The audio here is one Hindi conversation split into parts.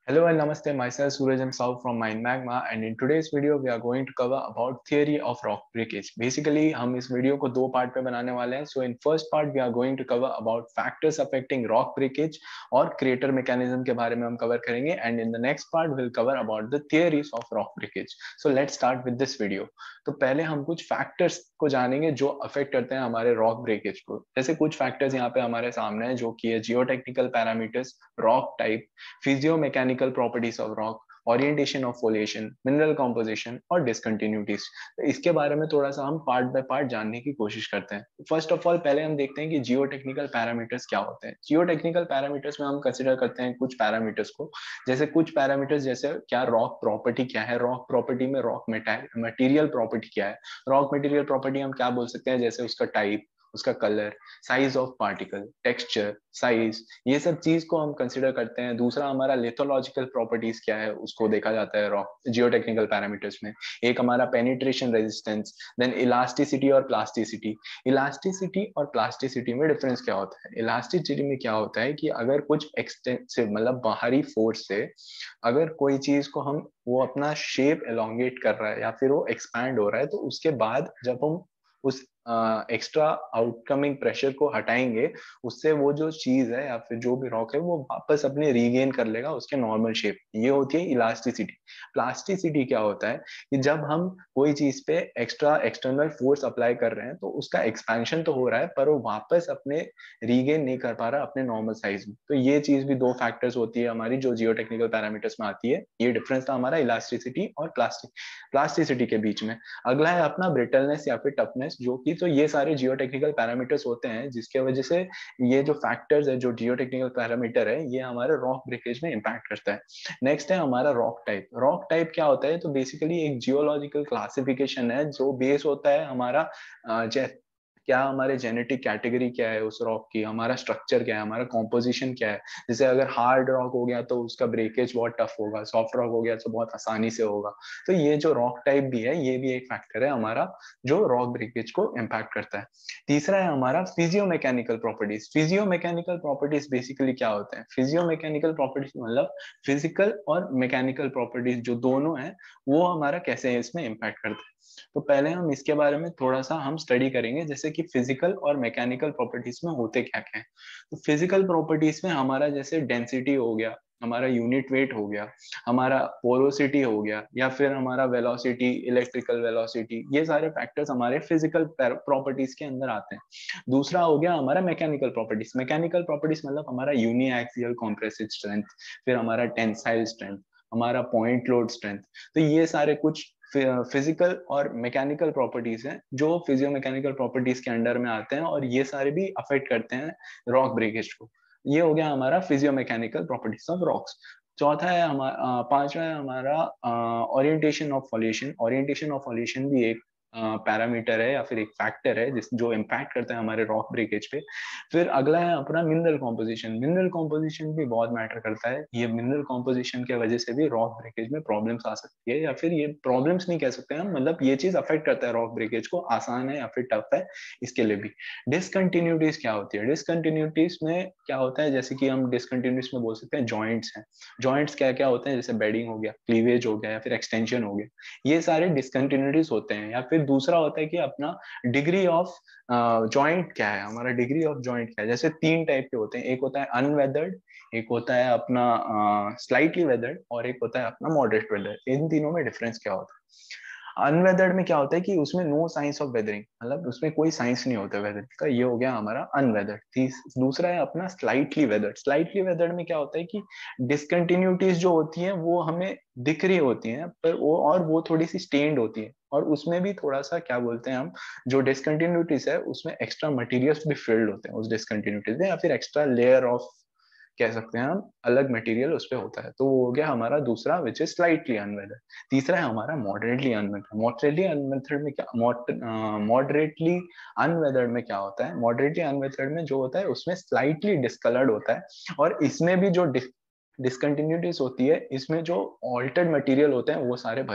Hello and namaste. Myself Suraj M. Saul from Mind Magma, and in today's video we are going to cover about theory of rock breakage. Basically हम इस वीडियो को दो पार्ट में बनाने वाले हैं. So in first part we are going to cover about factors affecting rock breakage और crater mechanism के बारे में हम cover करेंगे, and in the next part we'll cover about the theories of rock breakage. So let's start with this video. तो पहले हम कुछ factors को जानेंगे जो affect करते हैं हमारे rock breakage को. जैसे कुछ factors यहाँ पे हमारे सामने हैं जो कि है geotechnical parameters, rock type, physiomechanical properties of rock, orientation of foliation, mineral composition और discontinuities. तो इसके बारे में थोड़ा सा हम पार्ट बाय पार्ट जानने की कोशिश करते हैं. फर्स्ट ऑफ ऑल पहले हम देखते हैं कि जियोटेक्निकल पैरामीटर्स क्या होते हैं. जियोटेक्निकल पैरामीटर्स में हम कंसिडर करते हैं कुछ पैरामीटर्स को. जैसे कुछ पैरामीटर्स जैसे क्या रॉक प्रॉपर्टी क्या है, रॉक प्रॉपर्टी में रॉक मटेरियल प्रॉपर्टी क्या है. रॉक मटेरियल प्रॉपर्टी हम क्या बोल सकते हैं, जैसे उसका टाइप, उसका colour, size of particle, texture, size, ये सब चीज को हम कंसिडर करते हैं. दूसरा हमारा लिथोलॉजिकल प्रॉपर्टीज क्या है उसको देखा जाता है रॉक जियोटेक्निकल पैरामीटर्स में. एक हमारा पेनिट्रेशन रेजिस्टेंस, देन इलास्टिसिटी और प्लास्टिसिटी. इलास्टिसिटी और प्लास्टिसिटी में डिफरेंस क्या होता है. इलास्टिसिटी में क्या होता है कि अगर कुछ एक्सटेंसिव मतलब बाहरी फोर्स से अगर कोई चीज को हम वो अपना शेप एलोंगेट कर रहा है या फिर वो एक्सपैंड हो रहा है, तो उसके बाद जब हम उस एक्स्ट्रा आउटकमिंग प्रेशर को हटाएंगे, उससे वो जो चीज है या फिर जो भी रॉक है वो वापस अपने रीगेन कर लेगा उसके नॉर्मल शेप. ये होती है इलास्टिसिटी. प्लास्टिसिटी क्या होता है कि जब हम कोई चीज पे एक्स्ट्रा एक्सटर्नल फोर्स अप्लाई कर रहे हैं तो उसका एक्सपेंशन तो हो रहा है पर वो वापस अपने रीगेन नहीं कर पा रहा अपने नॉर्मल साइज में. तो ये चीज भी दो फैक्टर्स होती है हमारी जो जियोटेक्निकल पैरामीटर्स में आती है. ये डिफरेंस था हमारा इलास्टिसिटी और प्लास्टिसिटी के बीच में. अगला है अपना ब्रिटलनेस या फिर टफनेस, जो कि तो ये सारे जियोटेक्निकल पैरामीटर्स होते हैं जिसके वजह से ये जो फैक्टर्स है जो जियोटेक्निकल पैरामीटर है ये हमारे रॉक ब्रेकेज में इंपैक्ट करता है. नेक्स्ट है हमारा रॉक टाइप. रॉक टाइप क्या होता है, तो बेसिकली एक जियोलॉजिकल क्लासिफिकेशन है जो बेस होता है हमारा क्या हमारे जेनेटिक कैटेगरी क्या है उस रॉक की, हमारा स्ट्रक्चर क्या है, हमारा कॉम्पोजिशन क्या है. जैसे अगर हार्ड रॉक हो गया तो उसका ब्रेकेज बहुत टफ होगा, सॉफ्ट रॉक हो गया तो बहुत आसानी से होगा. तो ये जो रॉक टाइप भी है ये भी एक फैक्टर है हमारा जो रॉक ब्रेकेज को इम्पैक्ट करता है. तीसरा है हमारा physiomechanical properties. Physiomechanical properties basically क्या होते हैं. फिजियोमैकेनिकल प्रॉपर्टीज मतलब फिजिकल और मैकेनिकल प्रॉपर्टीज जो दोनों है वो हमारा कैसे इसमें इम्पैक्ट करता है. तो पहले हम इसके बारे में थोड़ा सा हम स्टडी करेंगे जैसे कि फिजिकल और मैकेनिकल प्रॉपर्टीज में होते क्या क्या है. तो फिजिकल प्रॉपर्टीज में हमारा जैसे डेंसिटी हो गया, हमारा यूनिट वेट हो गया, हमारा पोरोसिटी हो गया या फिर हमारा वेलोसिटी, इलेक्ट्रिकल वेलोसिटी, ये सारे फैक्टर्स हमारे फिजिकल प्रॉपर्टीज के अंदर आते हैं. दूसरा हो गया हमारा मैकेनिकल प्रॉपर्टीज. मैकेनिकल प्रॉपर्टीज मतलब हमारा यूनी एक्सियल कॉम्प्रेसिव स्ट्रेंथ, फिर हमारा टेंसाइल स्ट्रेंथ, हमारा पॉइंट लोड स्ट्रेंथ. तो ये सारे कुछ फिजिकल और मैकेनिकल प्रॉपर्टीज हैं जो फिजियोमैकेनिकल प्रॉपर्टीज के अंडर में आते हैं और ये सारे भी अफेक्ट करते हैं रॉक ब्रेकेज को. ये हो गया हमारा फिजियोमैकेनिकल प्रॉपर्टीज ऑफ रॉक्स. चौथा है हमारा पांचवा है हमारा orientation of foliation. Orientation of foliation भी एक पैरामीटर है या फिर एक फैक्टर है जिस जो इम्पैक्ट करता है हमारे रॉक ब्रेकेज पे. फिर अगला है अपना मिनरल कॉम्पोजिशन. मिनरल कॉम्पोजिशन भी बहुत मैटर करता है. ये मिनरल कॉम्पोजिशन के वजह से भी रॉक ब्रेकेज में प्रॉब्लम्स आ सकती है, या फिर ये प्रॉब्लम्स नहीं कह सकते हम, मतलब ये चीज अफेक्ट करता है रॉक ब्रेकेज को. आसान है या फिर टफ है इसके लिए भी. डिसकंटिन्यूटीज क्या होती है. डिसकंटिन्यूटीज में क्या होता है, जैसे कि हम डिसकंटिन्यूटीज में बोल सकते हैं जॉइंट्स हैं. जॉइंट्स क्या क्या होते हैं, जैसे बेडिंग हो गया, क्लीवेज हो गया या फिर एक्सटेंशन हो गया. ये सारे डिसकंटिन्यूटीज होते हैं. या फिर दूसरा होता है कि अपना डिग्री ऑफ जॉइंट क्या है, हमारा डिग्री ऑफ जॉइंट क्या है. जैसे तीन टाइप के होते हैं, एक होता है अनवेदर्ड, एक होता है अपना स्लाइटली वेदर्ड और एक होता है अपना मॉडरेट वेदर्ड. इन तीनों में डिफरेंस क्या होता है. अनवेदर्ड में क्या होता है कि उसमें नो साइंस ऑफ वेदरिंग, मतलब उसमें कोई साइंस नहीं होता वेदरिंग का. ये हो गया हमारा अनवेदर्ड. दूसरा है अपना स्लाइटली वेदर्ड. स्लाइटली वेदर्ड में क्या होता है कि डिसकंटिन्यूटीज जो होती हैं वो हमें दिख रही होती हैं पर वो थोड़ी सी स्टेन्ड होती है और उसमें भी थोड़ा सा क्या बोलते हैं हम, जो डिसकंटिन्यूटीज है उसमें एक्स्ट्रा मटेरियल्स भी फिल्ड होते हैं उस डिसकंटिन्यूटीज में, या फिर एक्स्ट्रा लेयर ऑफ कह सकते हैं हम अलग मटेरियल उस पर होता है. तो वो हो गया हमारा दूसरा विच इज स्लाइटली अनवेदर्ड. तीसरा है हमारा मॉडरेटली अनवेदर्ड. मॉडरेटली अनवेदर्ड में क्या मॉडरेटली अनवेदर्ड में क्या होता है. मॉडरेटली अनवेदर्ड में जो होता है उसमें स्लाइटली डिस्कलर्ड होता है और इसमें भी जो डिसकंटिन्यूटीज होती है इसमें जो ऑल्टर्ड मटेरियल होते हैं वो सारे भरे हो.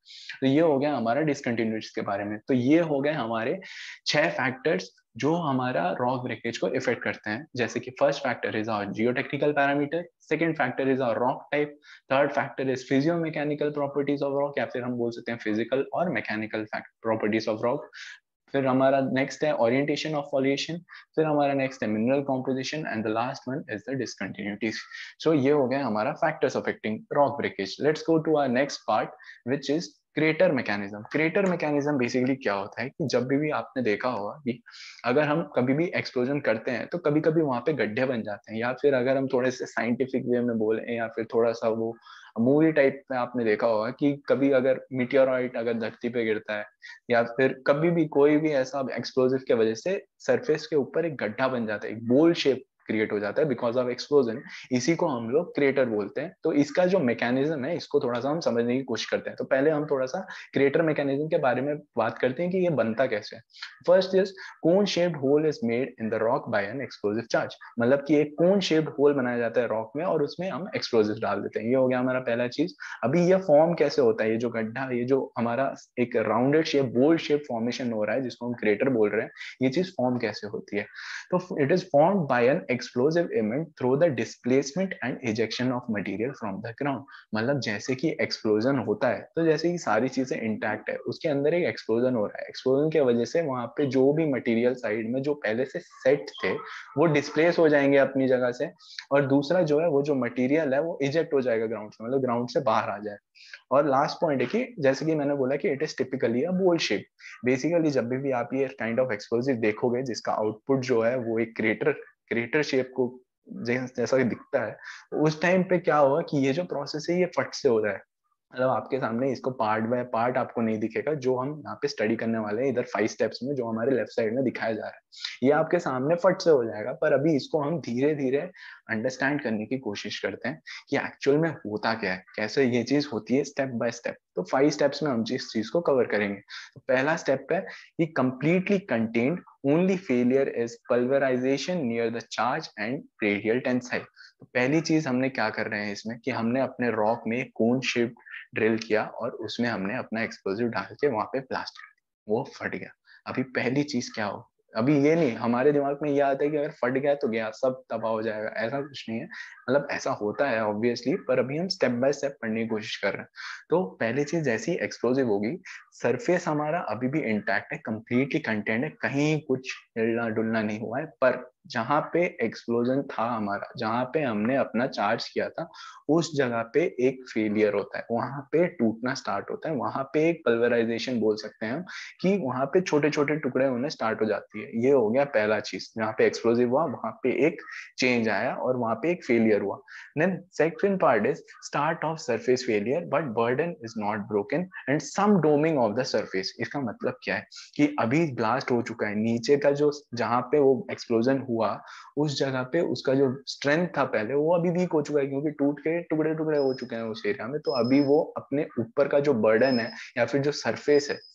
तो ये हो गया हमारा डिसकंटिन्यूटीज के बारे में। तो ये हो गए हमारे 6 फैक्टर्स जो हमारा रॉक ब्रेकेज को इफेक्ट करते हैं। जैसे कि first factor is our geotechnical parameter, second factor is our rock type, third factor is physiomechanical properties of rock, या फिर हम बोल सकते हैं फिजिकल और मैकेनिकल प्रॉपर्टीज ऑफ रॉक। फिर हमारा नेक्स्ट है ओरिएंटेशन ऑफ फॉलिएशन, फिर हमारा नेक्स्ट है mineral composition, and the last one is the discontinuities. So ये हो गया हमारा factors affecting rock breakage. Let's go to our next part which is crater mechanism. Crater mechanism basically क्या होता है कि जब भी आपने देखा होगा कि अगर हम कभी भी एक्सप्लोजन करते हैं तो कभी कभी वहां पे गड्ढे बन जाते हैं, या फिर अगर हम थोड़े से साइंटिफिक वे में बोले या फिर थोड़ा सा वो मूवी टाइप में आपने देखा होगा कि कभी अगर मीटियोराइट अगर धरती पे गिरता है या फिर कभी भी कोई भी ऐसा एक्सप्लोजिव के वजह से सरफेस के ऊपर एक गड्ढा बन जाता है, एक बोल शेप क्रिएट हो जाता है बिकॉज ऑफ एक्सप्लोजन, इसी को हम लोग क्रेटर बोलते हैं। तो इसका जो मैकेनिज्म है इसको थोड़ा सा हम समझने की कोशिश करते हैं। तो पहले हम थोड़ा सा क्रेटर मैकेनिज्म के बारे में बात करते हैं कि ये बनता कैसे है। First is cone shaped hole is made in the rock by an explosive charge. मतलब कि एक कोन शेप्ड होल बनाया जाता है रॉक में और उसमें हम एक्सप्लोजिव डाल देते हैं। ये हो गया हमारा पहला चीज। अभी ये फॉर्म कैसे होता है, ये जो गड्ढा, ये जो हमारा एक rounded shape bold shape formation हो रहा है जिसको हम क्रेटर बोल रहे हैं, ये चीज फॉर्म कैसे होती है। तो it is formed by an explosive event through the displacement and ejection of material from the ground. मतलब जैसे कि एक्सप्लोजन होता है तो जैसे कि सारी चीजें इंटैक्ट है, उसके अंदर एक एक्सप्लोजन हो रहा है, एक्सप्लोजन की वजह से वहां पे जो भी मटेरियल साइड में जो पहले से सेट थे वो डिस्प्लेस हो जाएंगे अपनी जगह से, और दूसरा जो है वो जो मटेरियल है वो इजेक्ट हो जाएगा ग्राउंड से, मतलब ग्राउंड से बाहर आ जाएगा। और लास्ट पॉइंट है कि जैसे कि मैंने बोला कि इट इज टिपिकली अ बोल शेप। बेसिकली जब भी आप ये काइंड ऑफ एक्सप्लोसिव देखोगे जिसका आउटपुट जो है वो एक क्रेटर क्रेटर शेप को जैसा दिखता है, उस टाइम पे क्या होगा कि ये जो प्रोसेस है ये फट से हो रहा है। मतलब आपके सामने इसको पार्ट बाय पार्ट आपको नहीं दिखेगा, जो हम यहाँ पे स्टडी करने वाले हैं इधर 5 स्टेप्स में जो हमारे लेफ्ट साइड में दिखाया जा रहा है, ये आपके सामने फट से हो जाएगा। पर अभी इसको हम धीरे धीरे अंडरस्टैंड करने की कोशिश करते हैं कि एक्चुअल में होता क्या है, कैसे ये चीज होती है स्टेप बाय स्टेप। तो 5 स्टेप्स में हम इस चीज को कवर करेंगे। तो पहला स्टेप है कि completely contained only failure is pulverization near the charge and radial tensile. तो पहली चीज हमने क्या कर रहे हैं इसमें कि हमने अपने रॉक में कोन शेप ड्रिल किया और उसमें हमने अपना एक्सप्लोजिव डाल के वहां पे ब्लास्ट कर दिया, वो फट गया। अभी पहली चीज क्या हो, अभी ये नहीं हमारे दिमाग में ये आता है कि अगर फट गया तो गया सब तबाह हो जाएगा, ऐसा कुछ नहीं है। मतलब ऐसा होता है ऑब्वियसली, पर अभी हम स्टेप बाय स्टेप पढ़ने की कोशिश कर रहे हैं। तो पहली चीज जैसी एक्सप्लोजिव होगी, सरफेस हमारा अभी भी इंटैक्ट है, कंप्लीटली कंटेंट है, कहीं कुछ हिलना डुलना नहीं हुआ है। पर जहां पे एक्सप्लोजन था हमारा, जहां पे हमने अपना चार्ज किया था, उस जगह पे एक फेलियर होता है, वहां पे टूटना स्टार्ट होता है, वहां पे एक पल्वराइजेशन बोल सकते हैं हम, कि वहां पे छोटे छोटे टुकड़े होने स्टार्ट हो जाती है। ये हो गया पहला चीज, जहाँ पे एक्सप्लोजिव हुआ वहां पे एक चेंज आया और वहां पे एक फेलियर हुआ। Then second part is start of surface failure but burden is not broken and some doming of the surface. इसका मतलब क्या है कि अभी ब्लास्ट हो चुका है, नीचे का जो जहां पे वो एक्सप्लोजन हुआ उस जगह पे उसका जो स्ट्रेंथ था पहले वो अभी वीक हो चुका है, क्योंकि टूट के टुकड़े टुकड़े हो चुके हैं उस एरिया में। तो अभी वो अपने ऊपर का जो बर्डन है या फिर जो सरफेस है,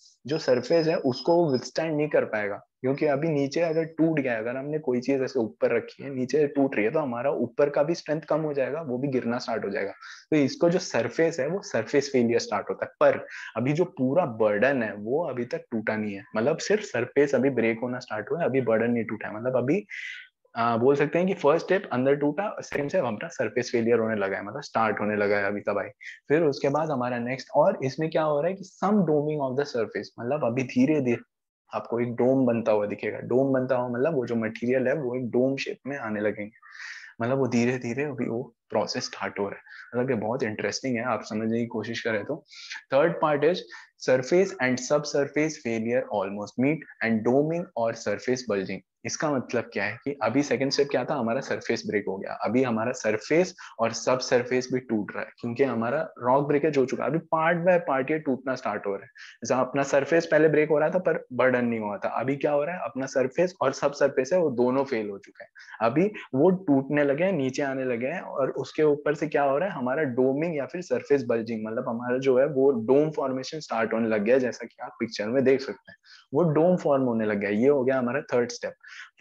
उसको वो विथस्टैंड नहीं कर पाएगा, क्योंकि अभी नीचे अगर टूट गया, अगर हमने कोई चीज ऐसे ऊपर रखी है नीचे टूट रही है, तो हमारा ऊपर का भी स्ट्रेंथ कम हो जाएगा, वो भी गिरना स्टार्ट हो जाएगा। तो इसको जो सरफेस है वो सरफेस फेलियर स्टार्ट होता है। पर अभी जो पूरा बर्डन है वो अभी तक टूटा नहीं है, मतलब सिर्फ सरफेस अभी ब्रेक होना स्टार्ट हुआ है, अभी बर्डन नहीं टूटा है। मतलब अभी बोल सकते हैं कि फर्स्ट स्टेप अंदर टूटा, सेकंड स्टेप हमारा सरफेस फेलियर होने लगा है, मतलब स्टार्ट होने लगा है अभी तबाही। फिर उसके बाद हमारा नेक्स्ट, और इसमें क्या हो रहा है कि some doming of the surface, मतलब अभी धीरे धीरे आपको एक डोम बनता हुआ दिखेगा। डोम बनता हुआ मतलब वो जो मटेरियल है वो एक डोम शेप में आने लगेंगे, मतलब वो धीरे धीरे अभी वो प्रोसेस स्टार्ट हो रहा है। मतलब ये बहुत इंटरेस्टिंग है, आप समझने की कोशिश करें तो। Third part is surface and sub surface failure almost meet and doming और सरफेस बल्जिंग। इसका मतलब क्या है कि अभी सेकंड स्टेप क्या था, हमारा सरफेस ब्रेक हो गया, अभी हमारा सरफेस और सब सरफेस भी टूट रहा है, क्योंकि हमारा रॉक ब्रेकेज हो चुका है। अभी पार्ट बाय पार्ट ये टूटना स्टार्ट हो रहा है। जैसा अपना सरफेस पहले ब्रेक हो रहा था पर बर्डन नहीं हुआ था, अभी क्या हो रहा है, अपना सरफेस और सब सरफेस है वो दोनों फेल हो चुके हैं, अभी वो टूटने लगे हैं, नीचे आने लगे हैं। और उसके ऊपर से क्या हो रहा है, हमारा डोमिंग या फिर सरफेस बल्जिंग, मतलब हमारा जो है वो डोम फॉर्मेशन स्टार्ट होने लग गया, जैसा कि आप पिक्चर में देख सकते हैं, वो डोम फॉर्म होने लग गया। ये हो गया हमारा third step.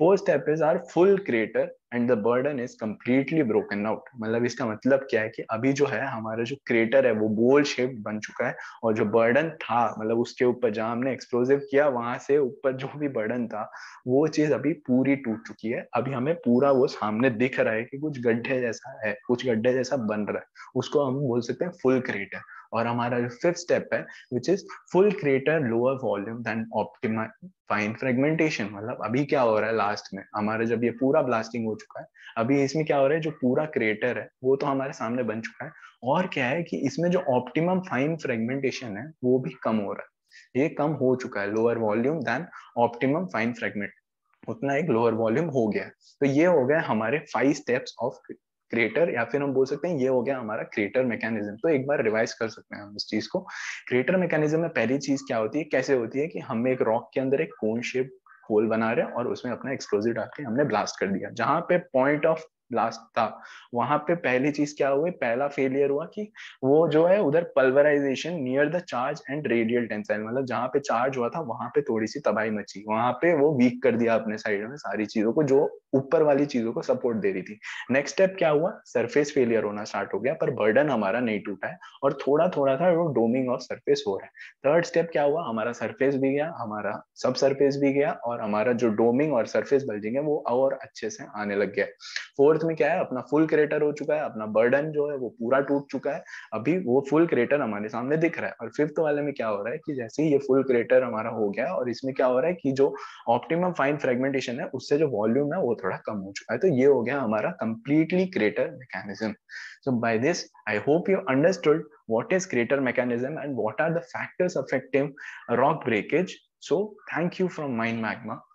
Fourth step is are full crater and the burden is completely broken out. मतलब इसका मतलब क्या है कि अभी जो है हमारा जो क्रेटर है वो बोल शेप बन चुका है, और जो बर्डन था मतलब उसके ऊपर जहां हमने एक्सप्लोसिव किया वहां से ऊपर जो भी बर्डन था वो चीज अभी पूरी टूट चुकी है। अभी हमें पूरा वो सामने दिख रहा है कि कुछ गड्ढे जैसा है, कुछ गड्ढे जैसा बन रहा है, उसको हम बोल सकते हैं फुल क्रेटर। और हमारा जो फिफ्थ स्टेप है which is full crater lower volume then optima fine fragmentation. मतलब अभी क्या हो रहा है लास्ट में हमारा, जब ये पूरा ब्लास्टिंग हो चुका है, अभी इसमें क्या हो रहा है, जो पूरा क्रेटर है वो तो हमारे सामने बन चुका है, और क्या है कि इसमें जो ऑप्टिमम फाइन फ्रेगमेंटेशन है वो भी कम हो रहा है। ये कम हो चुका है, lower volume then optimum fine fragment, उतना एक लोअर वॉल्यूम हो गया है। तो ये हो गया हमारे 5 स्टेप्स ऑफ क्रेटर, या फिर हम बोल सकते हैं ये हो गया हमारा क्रेटर मैकेनिज्म। तो एक बार रिवाइज कर सकते हैं हम इस चीज को। क्रेटर मैकेनिज्म में पहली चीज क्या होती है, कैसे होती है कि हम एक रॉक के अंदर एक कोन शेप होल बना रहे हैं और उसमें अपना एक्सप्लोजिव डाल के हमने ब्लास्ट कर दिया। जहां पे पॉइंट ऑफ ब्लास्ट था वहां पे पहली चीज क्या हुई, पहला फेलियर हुआ कि वो जो है उधर pulverization near the charge and radial tensile, मतलब जहां पे चार्ज हुआ था वहां पे थोड़ी सी तबाही मची, वहां पे वो वीक कर दिया अपने साइड में सारी चीजों को जो ऊपर वाली चीजों को सपोर्ट दे रही थी। नेक्स्ट स्टेप क्या हुआ, सरफेस फेलियर होना स्टार्ट हो गया, पर बर्डन हमारा नहीं टूटा है और थोड़ा थोड़ा सा वो डोमिंग ऑफ सरफेस हो रहा है। थर्ड स्टेप क्या हुआ, हमारा सरफेस भी गया, हमारा सब सरफेस भी गया, और हमारा जो डोमिंग और सरफेस बल्जिंग है वो और अच्छे से आने लग गया। फोर्थ में क्या है, अपना फुल क्रेटर हो चुका है, अपना बर्डन जो है वो पूरा टूट चुका है, अभी वो फुल क्रेटर हमारे सामने दिख रहा है। और फिफ्थ वाले में क्या हो रहा है कि जैसे ही ये फुल क्रेटर हमारा हो गया और इसमें क्या हो रहा है कि जो ऑप्टिमम फाइन फ्रेगमेंटेशन है उससे जो वॉल्यूम है वो थोड़ा कम हो चुका है। तो ये हो गया हमारा completely crater mechanism. So by this, I hope you understood what is crater mechanism and what are the factors affecting rock breakage. So thank you from Mind Magma.